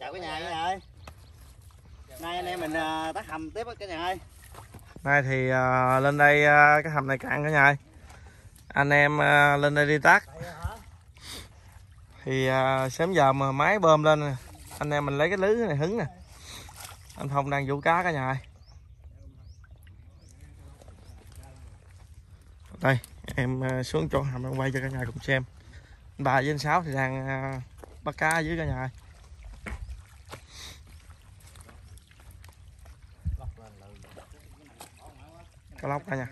Chào cả nhà ơi. Nay anh em mình tác hầm tiếp cả nhà ơi. Nay thì lên đây cái hầm này cạn cả nhà ơi. Anh em lên đây đi tác. Thì sớm giờ mà máy bơm lên nè. Anh em mình lấy cái lưới này hứng nè. Anh Phong đang vũ cá cả nhà ơi. Đây em xuống chỗ hầm em quay cho cả nhà cùng xem. Bà với anh Sáu thì đang bắt cá ở dưới cả nhà ơi. Cá lóc cả nhà.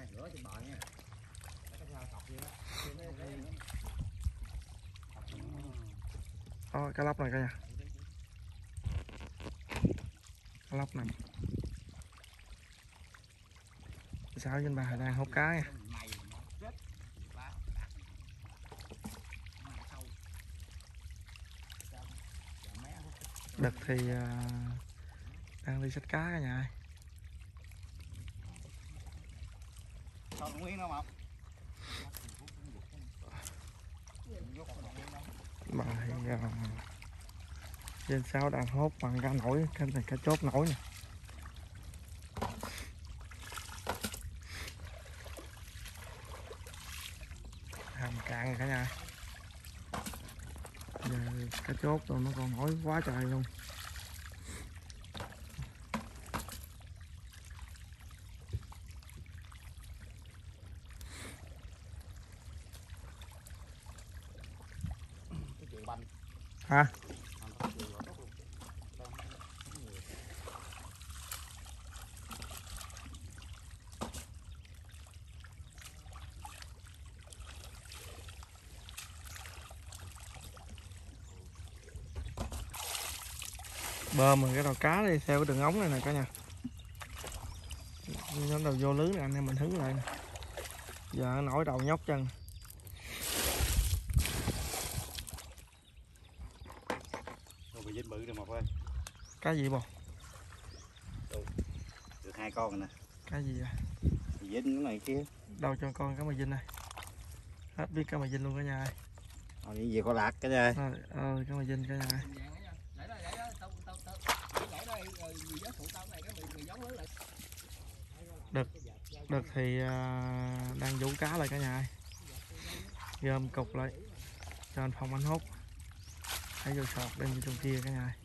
Đó, cá lóc này cả nhà. Cá lóc nằm. Sáu với anh bà đang hút cá nha. Đực thì đang đi xách cá cả nhà ơi. Bà thì trên sáu đang hốt bằng cá nổi, cái này cá chốt nổi nè. Hầm cạn rồi cả nhà. Giờ cá chốt rồi nó còn nổi quá trời luôn. Hả? Bơm rồi cái đầu cá đi theo cái đường ống này nè cả nhà. Nó đầu vô lưới này anh em mình hứng lại nè. Giờ nó nổi đầu nhóc chân. Bự rồi Mộc ơi. Cá gì bò? Được 2 con rồi nè. Cá gì vậy? Dính cái này kia. Đâu cho con cá mè dinh này. Hết biết cá mè dinh luôn cả nhà ơi. Đi về kho lạc cả nhà ơi. Cá mè dinh cả nhà ơi. Đực thì đang vũ cá lại cả nhà ơi. Gom cục lại cho anh Phong anh hút. Thấy vô sọt đem vô trong kia cả nhà ơi.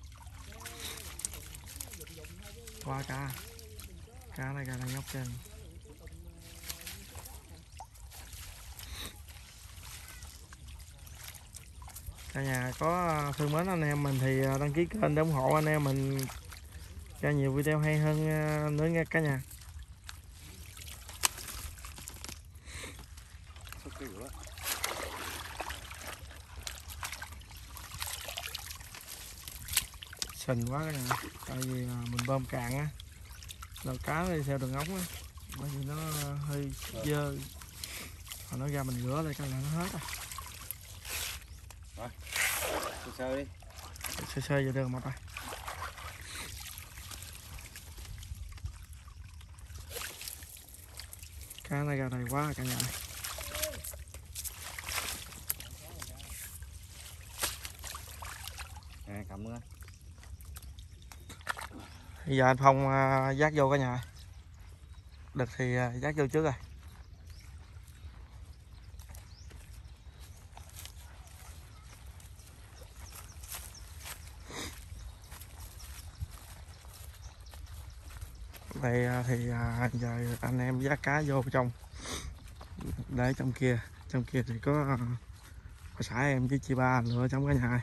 Qua cá. Cá này nhóc chân. Cả nhà có thương mến anh em mình thì đăng ký kênh để ủng hộ anh em mình cho nhiều video hay hơn nữa nha cả nhà. Sình quá cả nhà, tại vì mình bơm cạn á, đầu cá đi theo đường ống á, bởi vì nó hơi dơ, mà nó ra mình rửa lại cái là nó hết rồi. Rồi, sơ đi. Sơ vô đường mà tay. Cá này ra đầy quá cả nhà này. À, cảm ơn. Bây giờ anh Phong dắt vô cả nhà. Đực thì dắt vô trước rồi. Đây thì giờ anh em dắt cá vô trong, để trong kia thì có bà xã em với chị ba lựa trong cả nhà.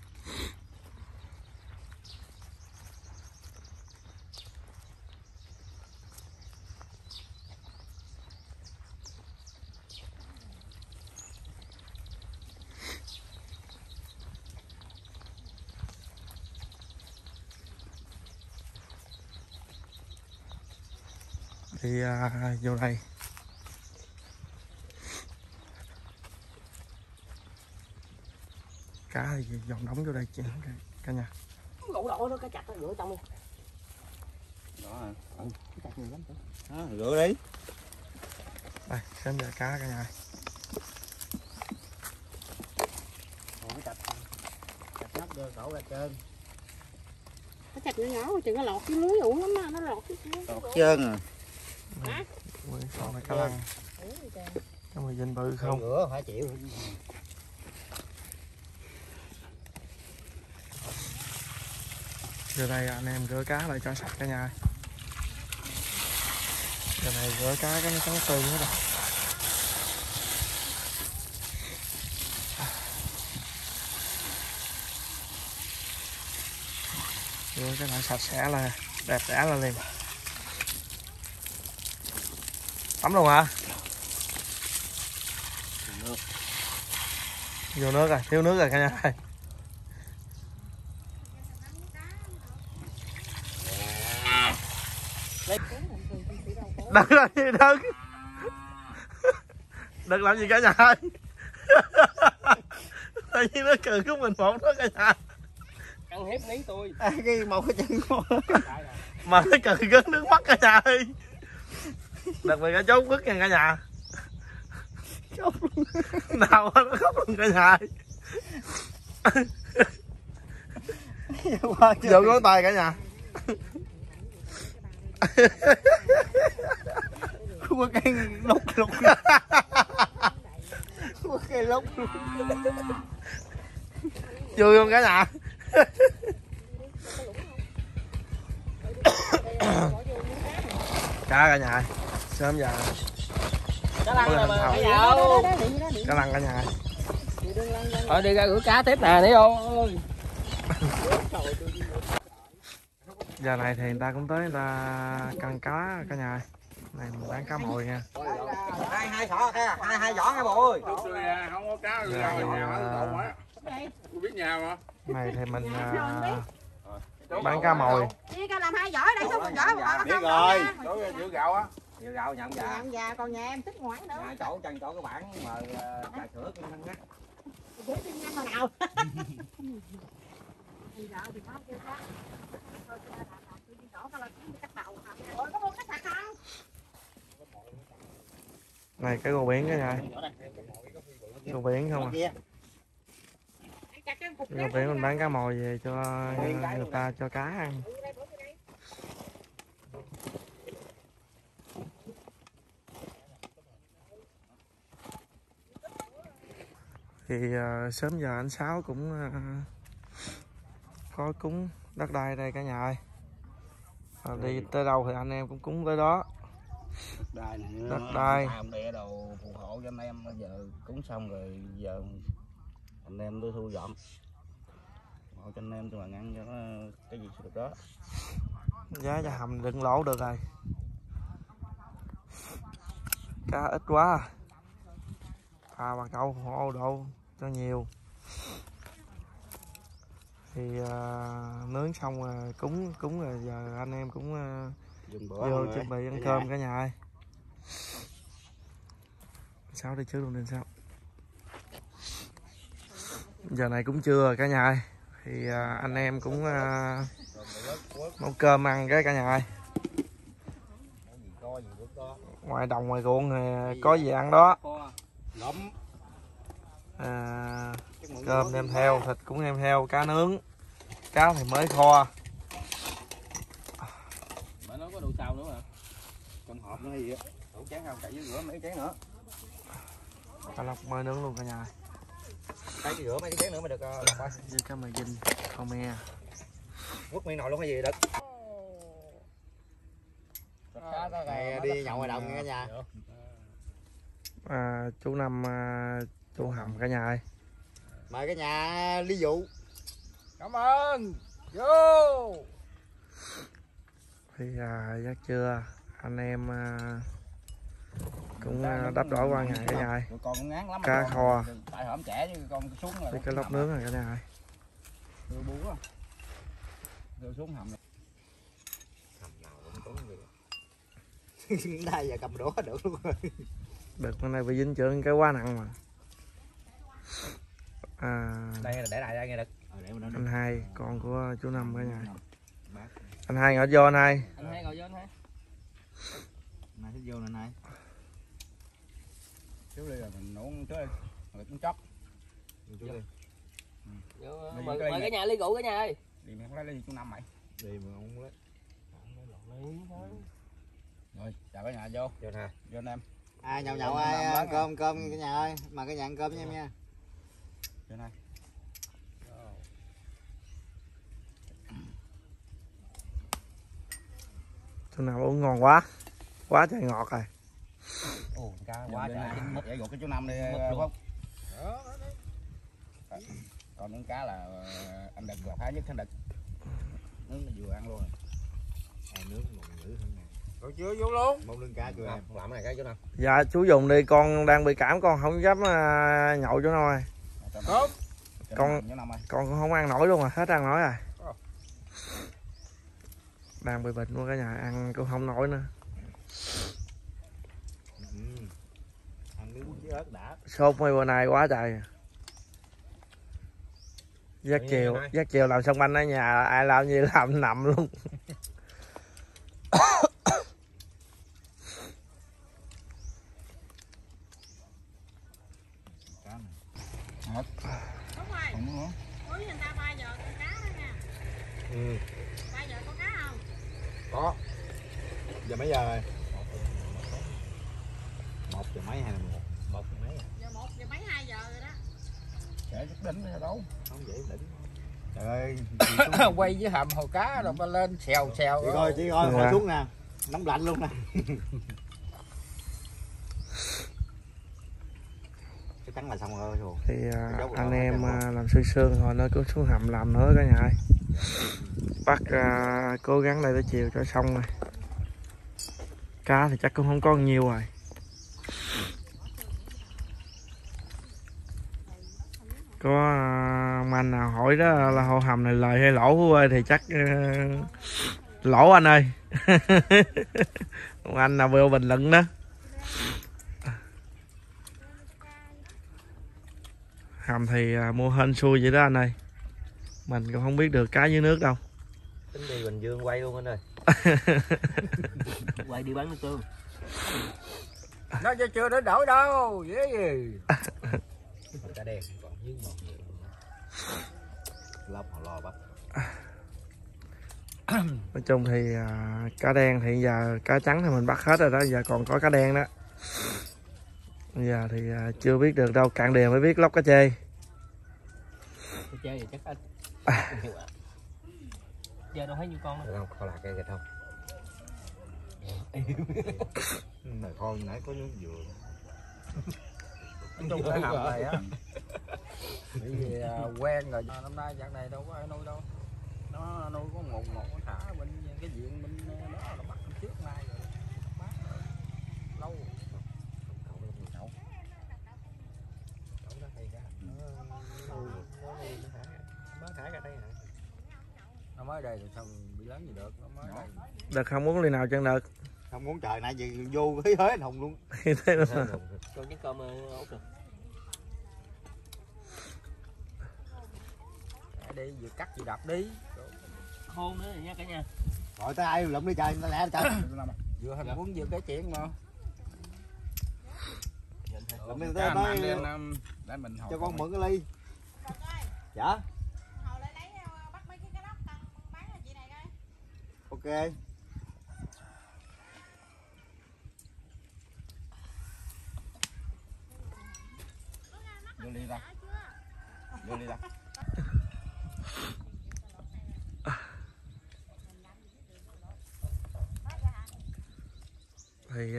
Thì vô đây cá thì dòng đóng vô đây chị cả nhà. Gỗ đỏ nó cá chặt nó rửa trong đi. Đó hả? Cá chặt nhiều lắm. Đó, rửa đi. Đây xem giờ cá cả nhà. Còn cái chặt nắp đưa cổ ra trên. Cái chạch nhỏ nhỏ chừng nó lọt cái lưới uổng lắm á, nó lọt cái lưới. Lọt trơn à. Con này cá lăng. Có mà dinh bự không? Rửa phải chịu. Giờ đây anh em rửa cá lại cho sạch cả nhà. Giờ này rửa cá cái nó trắng tươi hết rồi. Rửa cái này sạch sẽ là đẹp đẽ là liền. Tắm luôn hả? Vô nước rồi, thiếu nước rồi cả nhà ơi. Đừng làm gì đừng. Đừng làm gì cả nhà ơi. Tự nhiên nó cười của mình một đó cả nhà. Ăn hiếp ní tôi. Cái một cái chân Mà nó cười gớt nước mắt cả nhà ơi. Đặc biệt cái chốt bức nha cả nhà. khóc luôn. Nào nó khóc luôn cả nhà ơi. Vô gối tay cả nhà. Không có cái lúc lúc. Không có cái lúc. Vui không cả nhà. Cá cả nhà sớm giờ Cá lăng rồi mà Đó, phải đó, vào. đó, điện đó, điện. cá lăng cả nhà. Thôi đi ra rửa cá tiếp nè, thấy không? Giờ này thì người ta cũng tới người ta cân cá cả nhà. Này mình bán cá mồi nha. Hai giỏ hai giỏ nha bộ ơi. Không có cá Giờ ra thì, nhà đâu quá. Tôi biết nhà mà. này thì mình bán cá mồi. Đi ra làm 2 giỏ ở đây, số 1 giỏ một Biết rồi. Đối giữa gạo á. Nhiều gạo nhận Dạ, dạ. dạ, còn nhà em thích ngoại nữa. Nhà chỗ chân chỗ cái bảng mà trà sữa cũng thân ngắt. Để tin nhanh hồi nào. Dạ thì có kêu khác. Thôi tôi làm tôi đi chỗ tao là kiếm cắt đầu. Ủa có mua cái sạc không? Này cái gò biển cả nhà. Gò biển không à. Gò biển mình bán cá mồi về cho người ta cho cá ăn. Thì sớm giờ anh Sáu cũng có cúng đất đai đây cả nhà ơi. Đi tới đâu thì anh em cũng cúng tới đó. Đai này Đất đai. Làm đẻ đồ phù hộ cho anh em, bây giờ cúng xong rồi giờ anh em tôi thu dọn hộ cho anh em cho bạn ăn cho nó cái gì được đó. Giá cho hầm đừng lỗ được rồi. Cá ít quá. Bà cậu hộ độ cho nhiều. Thì nướng xong rồi cúng rồi giờ anh em cũng vô chuẩn bị ăn cơm cả nhà ơi. Sao đi trước luôn đi sao. Giờ này cũng trưa rồi cả nhà ơi. Thì anh em cũng nấu cơm ăn cái cả nhà ơi. Ngoài đồng ngoài ruộng thì có gì ăn đó. Cơm đem theo, thịt cũng đem theo, cá nướng, cá thì mới kho. Bà nói có đồ xào nữa hả? Con hộp nó hay gì á, đủ chén không, chạy với rửa mấy chén nữa. Cá lóc mới nướng luôn cả nhà. Chạy với rửa mấy cái chén nữa mới được lọc ơi. Với cá mè dinh, con me. Quất miệng nồi luôn hay gì được. Này đi nhậu ngoài đồng nha cả nhà. Chú Năm chú Hầm cả nhà ơi. Mời cả nhà ly dụ. Cảm ơn. Vô. Thì giấc trưa anh em cũng đắp đổ qua ngày cả nhà ơi. Con ngán lắm. Cá kho. Tại hổm trẻ chứ con xuống rồi. Với cái lóc nướng này cả nhà ơi. Đưa bú á. Đưa xuống hầm. Đây giờ cầm đũa được luôn rồi. Được bên này bị dính chưởng cái quá nặng mà. Đây là để lại đây nghe được. Anh Hai con của chú Năm cả nhà. Anh Hai ngồi vô anh Hai. Anh Hai ngồi vô anh Hai. Này thích vô nè này. Chú đi rồi mình nấu trước đi. Rồi cũng chóc. Chú đi. Mời cả nhà ly rượu cả nhà ơi. Đi mẹ lấy ly chú Năm mày. đi mà không lấy. Rồi, chào cả nhà vô. Vô nè. Vô anh em. Ai nhậu nhậu ai ăn cơm cơm cả nhà ơi, mà cả nhà ăn cơm với em nha. Vô này. Chỗ nào uống ngon quá. Quá trời ngọt rồi. Ồ, cá Quá quá trời. trời. Để gột cái chú Năm đi Phúc. Còn những cá là anh Đực là phá nhất anh Đực. Nướng là vừa ăn luôn rồi. Nướng còn dữ hơn nè. Rồi chưa vô luôn. Một lưng cá chưa em. Làm cái này cái chú Năm. Dạ chú dùng đi, con đang bị cảm, con không dám nhậu chỗ nào rồi. Không. Con cũng không ăn nổi luôn à, hết ăn nổi rồi. Đang bị bệnh luôn cả nhà, ăn cũng không nổi nữa. Ăn nướng với ớt đã. Sốt mấy bữa nay quá trời. Dắt chiều làm xong banh ở nhà, ai làm gì làm nằm luôn. Đúng rồi. Cuối người ta 3 giờ con cá đó nha. 3 giờ có cá không? Có. Giờ mấy giờ rồi? 1 giờ mấy hay là 1 giờ mấy? Giờ 1 giờ mấy 2 giờ rồi đó. Chạy chút đỉnh hay đâu. Không vậy đỉnh. Trời ơi, Quay với hầm hồ cá rồi lên xèo xèo. Chị coi ngồi xuống nè, nóng lạnh luôn nè. Cái cắn là xong rồi. Thì anh em làm sương sương rồi nó cứ xuống hầm làm nữa cả nhà ơi. Bắt cố gắng đây tới chiều cho xong rồi. Cá thì chắc cũng không có nhiều rồi. Có ông anh nào hỏi đó là hồ hầm này lời hay lỗ Phú ơi, thì chắc lỗ anh ơi. Ông anh nào vô bình luận đó. Hầm thì mua hên xui vậy đó anh ơi. Mình cũng không biết được cá dưới nước đâu. Tính đi Bình Dương quay luôn anh ơi. Quay đi bán nước tương. Nó chưa đến đổi đâu, dễ gì. Cá đen còn dưới một nhiều. Lóc họ lo bắt. Nói chung thì cá đen thì giờ cá trắng thì mình bắt hết rồi đó, giờ còn có cá đen đó. Giờ thì chưa biết được đâu, cạn đèo mới biết lóc cá chê. Cá chê thì chắc anh. Giờ đâu thấy nhiêu con đâu. Không là cây không. Này thôi nãy có nước dừa. Trong cái hầm này á. Bởi vì quen rồi, năm nay dạng này đâu có ai nuôi đâu. Nó nuôi có một con thả bên cái diện bên đó là bắt trước nay rồi. Bắt rồi. Lâu. Nó mới đây thì sao bị lớn gì được, nó mới đây. Đợt không muốn ly nào chân đợt. Không muốn trời nãy gì vô hí hế hùng luôn. Thế nữa mà. Con cái cơm út rồi. Đi vừa cắt vừa đập đi. Khôn nữa rồi nha cả nhà. Gọi tới ai lụm đi trời, nó lẹ trời. Vừa hình muốn vừa cái chuyện mà. Lụm đi tới để mình cho con mượn cái ly. Dạ. Hồi lại lấy bắt mấy cái nóc tăng bán cho chị này coi. Ok. Vô ly ra. Vô ly ra. Thì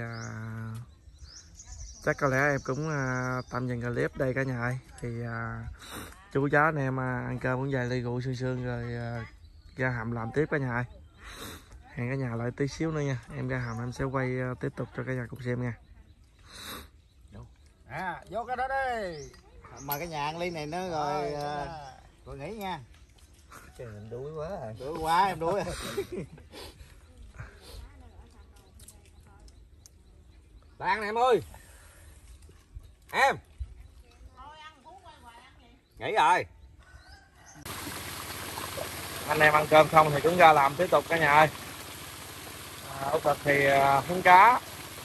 chắc có lẽ em cũng tạm dừng clip đây cả nhà ơi. Thì chú cháu anh em ăn cơm cũng vài ly rượu sương sương rồi ra hầm làm tiếp cả nhà ơi. Hẹn cả nhà lại tí xíu nữa nha, em ra hầm em sẽ quay tiếp tục cho cả nhà cùng xem nha. Vô cái đó đi. Mời cả nhà ăn ly này nữa rồi nghỉ nha. Trời mình đuối quá rồi. Đuối quá em đuối. Lan em ơi. Em. Nghỉ rồi. Anh em ăn cơm xong thì cũng ra làm tiếp tục cả nhà ơi. Út thịt thì hứng cá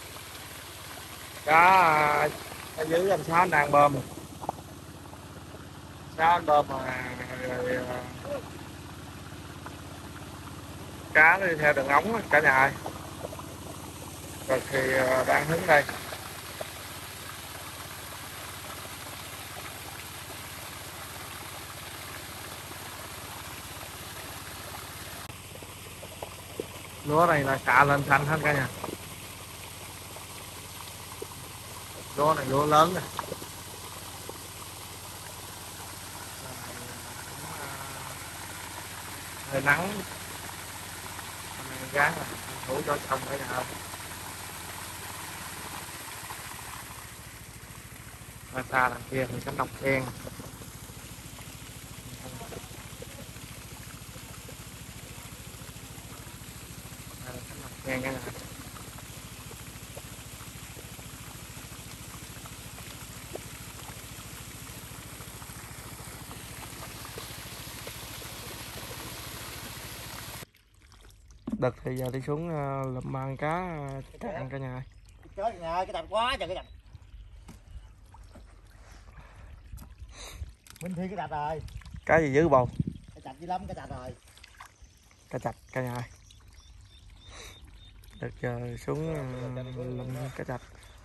ở dưới anh Sáu đang bơm. Sáu anh bơm rồi cá nó đi theo đường ống cả nhà ơi. Rồi thì đang hứng đây. Lúa này là xạ lên xanh hết cả nhà. Lúa này lúa lớn nè. Hơi nắng. Gán là thủ cho xong cả nhà không. Và xa đằng kia thì cánh đồng sen. Cánh đồng sen cả nhà. Đợt thì giờ đi xuống lượm ăn cá cạn cả nhà. Chết nhà cái đạch quá trời cái đạch. Minh Thi cái đạch rồi. Cá gì dữ bầu? Cái đạch dữ lắm cái đạch rồi. Cá chạch cả nhà. Đợt giờ xuống lượm cá chạch.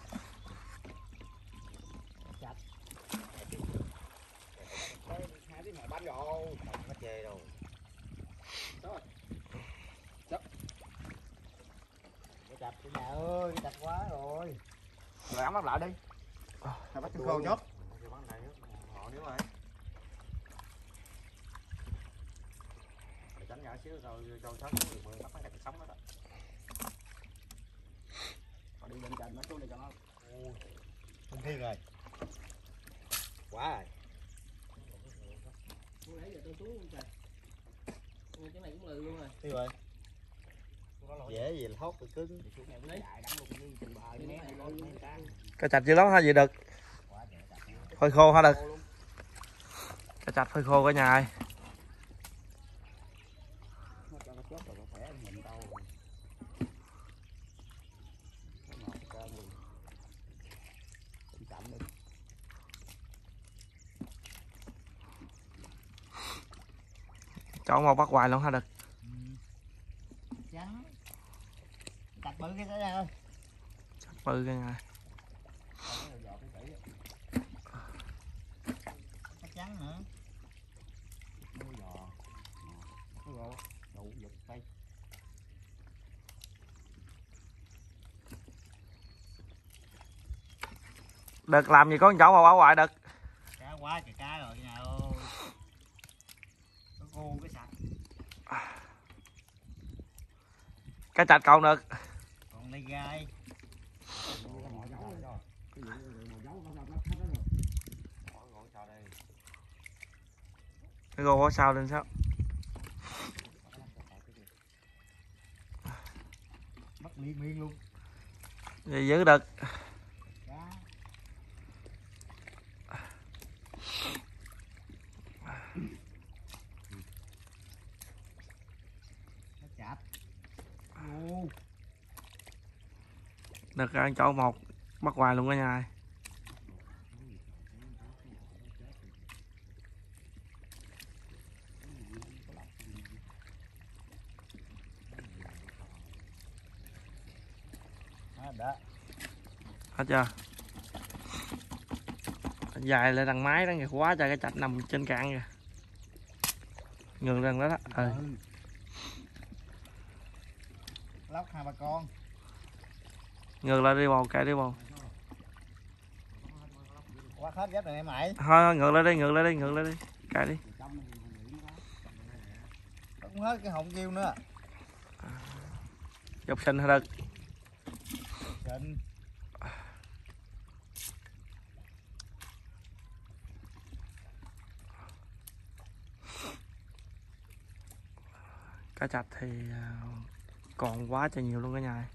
Hai tiếng mẹ bánh rồi, nó chê đâu. Cái chạch cái nhà ơi, cái chạch quá rồi. Rồi ấm lại đi. Nó bắt khô chốt. Tránh nhỏ xíu rồi cho thoát được bắt mấy cái sống đó. Đi lên trên nó xuống đây cho nó. Minh Thiên rồi. Quá rồi. Nãy giờ tôi xuống luôn trời. Cái này cũng lừ luôn rồi. Đi rồi. Dễ gì là hốt bị cứng. Cá chạch dữ lắm ha vậy được. Phơi khô ha được. Cá chạch phơi khô cả nhà ơi. Chọn một bắt hoài luôn ha được. Trắng. Chạch bự cái đó ơi. Chạch bự cả nhà. Cái trắng nữa. Nuôi giò. Cái gỗ đủ giật tay. Đợt làm gì có con chậu mà bảo hoài được. Cá quá trời cá rồi nhà ơi. Cái khô cái sạch. Cá chạch còn được. Còn đây gai. Cái gô có sao lên sao? Bắt miên luôn. Vậy giữ được. Được ăn chỗ một bắt hoài luôn cả nhà. Đó. Hết chưa? Dài lại đằng máy đó kìa, quá trời cái chạch nằm trên cạn kìa. Ngừng lần đó đó. Ừ. Lóc 2-3 con. Ngừng lại đi bầu, kệ đi bầu. Quá hết ghép rồi em mày. Thôi ngược lại đi, ngược lại đi, ngược lại đi. Kệ đi. Không hết cái họng kêu nữa. Dọc sinh thôi được. Xịn. Cá chạch thì còn quá trời nhiều luôn cả nhà.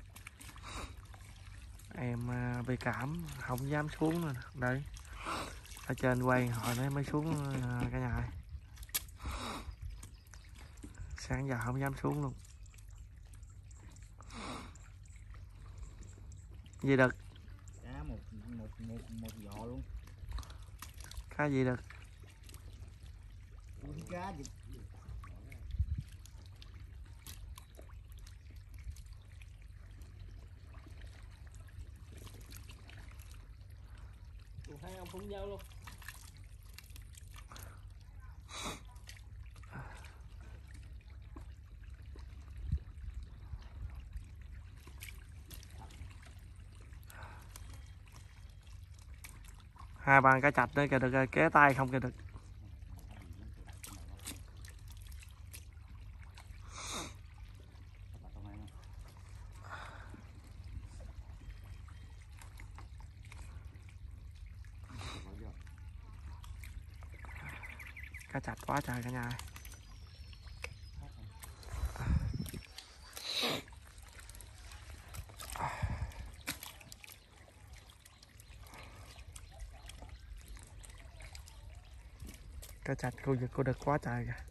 Em bị cảm không dám xuống nữa. Đây ở trên quay hồi nãy mới xuống cả nhà. Sáng giờ không dám xuống luôn. Gì được? Cá một giò luôn. Cá gì được? Cá gì? Không phun dâu luôn. Hai bàn cá chạch nữa kìa, được ké tay không kìa được. Cá chạch quá trời cả nhà. Cá chạch cô đực quá trời kìa.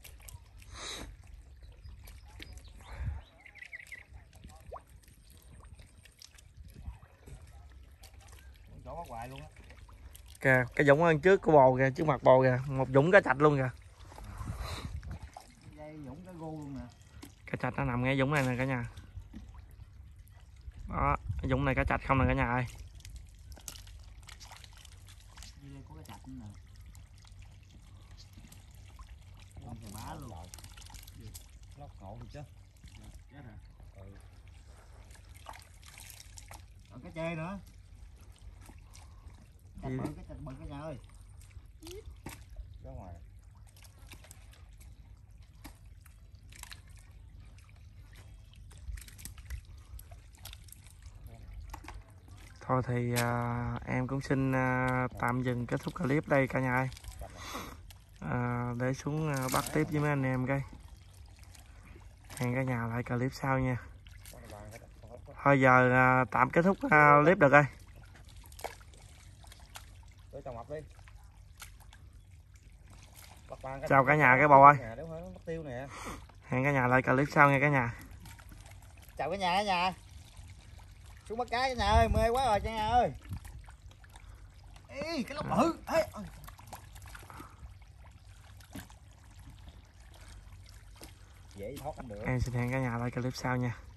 Chỗ bắt hoài luôn á. Kìa, cái dũng ăn trước của bò kìa, trước mặt bò kìa, một dũng cá chạch luôn kìa. Dây dũng cái gu luôn nè. Cá chạch nó nằm ngay dũng này nè cả nhà. Đó, cái dũng này cá chạch không nè cả nhà ơi. Đây có cái chạch nữa nè. Con thì bá luôn. Lóc ngộ thì chứ. Chết hả? Còn cái chê nữa. Chạch bự cái nhà ơi. Ra ngoài. Thôi thì em cũng xin tạm dừng kết thúc clip đây cả nhà ơi. Để xuống bắt tiếp với mấy anh em cái. Hẹn cả nhà lại clip sau nha. Thôi giờ tạm kết thúc clip được rồi. Chào cả nhà cái bầu ơi. Hẹn cả nhà lại clip sau nha cả nhà. Chào cả nhà. Xuống bắt cá cả nhà ơi, mê quá rồi cả nhà ơi. Ê, cái lóc bự. Ê. Dễ thoát không được. Em xin hẹn cả nhà lại clip sau nha.